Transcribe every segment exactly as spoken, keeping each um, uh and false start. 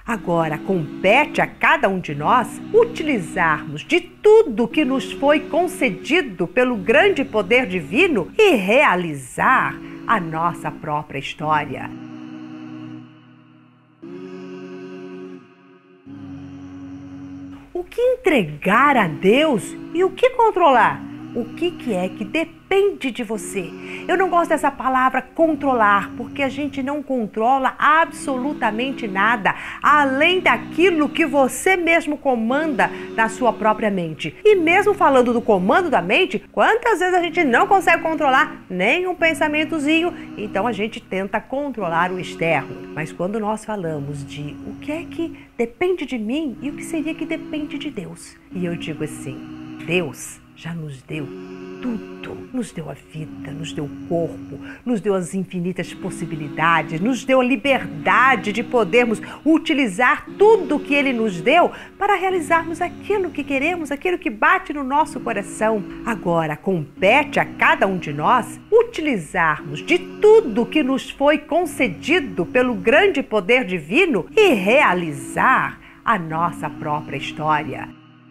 Agora, compete a cada um de nós utilizarmos de tudo que nos foi concedido pelo grande poder divino e realizar a nossa própria história. O que entregar a Deus e o que controlar? O que, que é que depende de você? Eu não gosto dessa palavra controlar, porque a gente não controla absolutamente nada, além daquilo que você mesmo comanda na sua própria mente. E mesmo falando do comando da mente, quantas vezes a gente não consegue controlar nem um pensamentozinho, então a gente tenta controlar o externo. Mas quando nós falamos de o que é que depende de mim e o que seria que depende de Deus, e eu digo assim, Deus já nos deu tudo. Nos deu a vida, nos deu o corpo, nos deu as infinitas possibilidades, nos deu a liberdade de podermos utilizar tudo que Ele nos deu para realizarmos aquilo que queremos, aquilo que bate no nosso coração. Agora, compete a cada um de nós utilizarmos de tudo que nos foi concedido pelo grande poder divino e realizar a nossa própria história,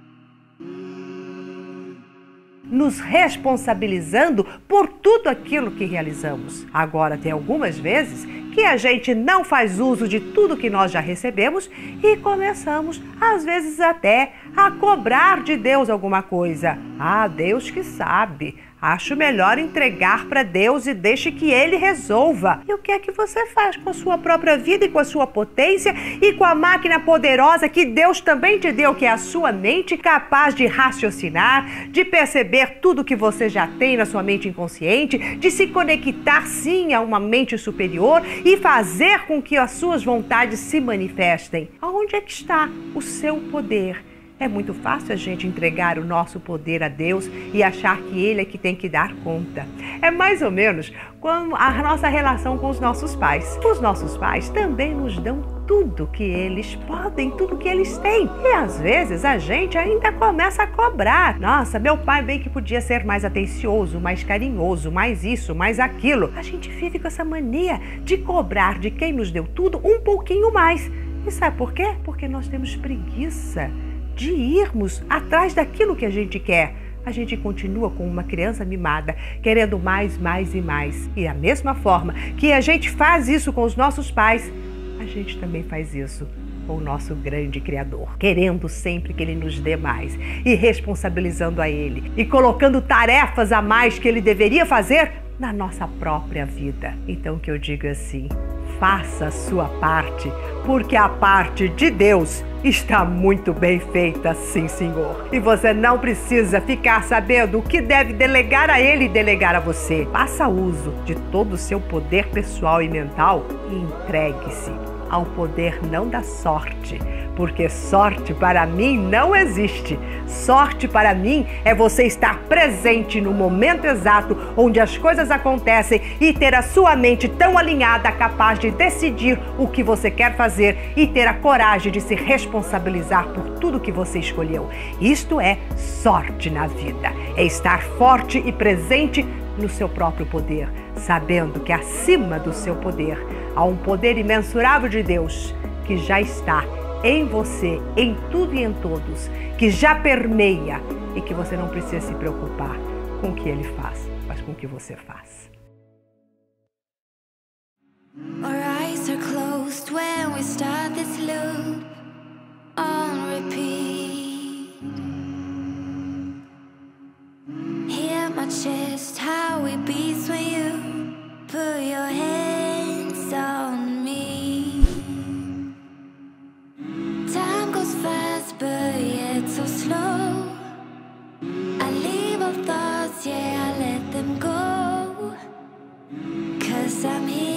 nos responsabilizando por tudo aquilo que realizamos. Agora, tem algumas vezes que a gente não faz uso de tudo que nós já recebemos e começamos, às vezes até, a cobrar de Deus alguma coisa. Ah, Deus que sabe. Acho melhor entregar para Deus e deixe que Ele resolva. E o que é que você faz com a sua própria vida e com a sua potência e com a máquina poderosa que Deus também te deu, que é a sua mente, capaz de raciocinar, de perceber tudo que você já tem na sua mente inconsciente, de se conectar sim a uma mente superior e fazer com que as suas vontades se manifestem? Aonde é que está o seu poder? É muito fácil a gente entregar o nosso poder a Deus e achar que Ele é que tem que dar conta. É mais ou menos como a nossa relação com os nossos pais. Os nossos pais também nos dão tudo que eles podem, tudo que eles têm. E às vezes a gente ainda começa a cobrar. Nossa, meu pai bem que podia ser mais atencioso, mais carinhoso, mais isso, mais aquilo. A gente vive com essa mania de cobrar de quem nos deu tudo um pouquinho mais. E sabe por quê? Porque nós temos preguiça de irmos atrás daquilo que a gente quer. A gente continua como uma criança mimada, querendo mais, mais e mais. E da mesma forma que a gente faz isso com os nossos pais, a gente também faz isso com o nosso grande Criador, querendo sempre que Ele nos dê mais e responsabilizando a Ele e colocando tarefas a mais que Ele deveria fazer na nossa própria vida. Então que eu digo assim, faça a sua parte, porque a parte de Deus está muito bem feita, sim, Senhor. E você não precisa ficar sabendo o que deve delegar a Ele e delegar a você. Faça uso de todo o seu poder pessoal e mental e entregue-se ao poder não da sorte, porque sorte para mim não existe. Sorte para mim é você estar presente no momento exato onde as coisas acontecem e ter a sua mente tão alinhada, capaz de decidir o que você quer fazer e ter a coragem de se responsabilizar por tudo que você escolheu. Isto é sorte na vida, é estar forte e presente no seu próprio poder, sabendo que acima do seu poder há um poder imensurável de Deus que já está em você, em tudo e em todos, que já permeia e que você não precisa se preocupar com o que Ele faz, mas com o que você faz. Our eyes are closed when we start this loop on repeat. Hear my chest, how it beats when you put your hands on me. Time goes fast, but yet so slow. I leave all thoughts, yeah, I let them go. 'Cause I'm here.